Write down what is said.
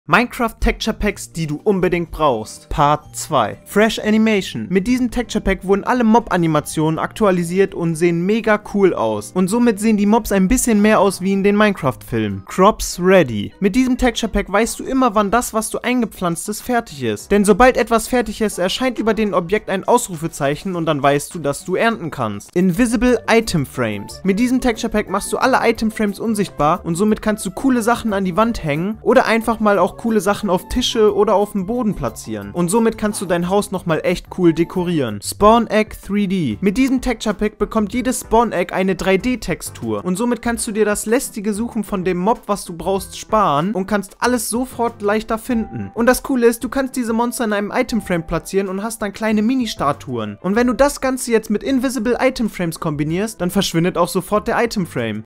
Minecraft Texture Packs, die du unbedingt brauchst. Part 2. Fresh Animation. Mit diesem Texture Pack wurden alle Mob-Animationen aktualisiert und sehen mega cool aus. Und somit sehen die Mobs ein bisschen mehr aus wie in den Minecraft-Filmen. Crops Ready. Mit diesem Texture Pack weißt du immer, wann das, was du eingepflanztes, fertig ist. Denn sobald etwas fertig ist, erscheint über dem Objekt ein Ausrufezeichen und dann weißt du, dass du ernten kannst. Invisible Item Frames. Mit diesem Texture Pack machst du alle Item Frames unsichtbar und somit kannst du coole Sachen an die Wand hängen oder einfach mal auch coole Sachen auf Tische oder auf dem Boden platzieren. Und somit kannst du dein Haus nochmal echt cool dekorieren. Spawn Egg 3D. Mit diesem Texture Pack bekommt jedes Spawn Egg eine 3D-Textur. Und somit kannst du dir das lästige Suchen von dem Mob, was du brauchst, sparen und kannst alles sofort leichter finden. Und das Coole ist, du kannst diese Monster in einem Itemframe platzieren und hast dann kleine Mini-Statuen. Und wenn du das Ganze jetzt mit Invisible Item Frames kombinierst, dann verschwindet auch sofort der Itemframe.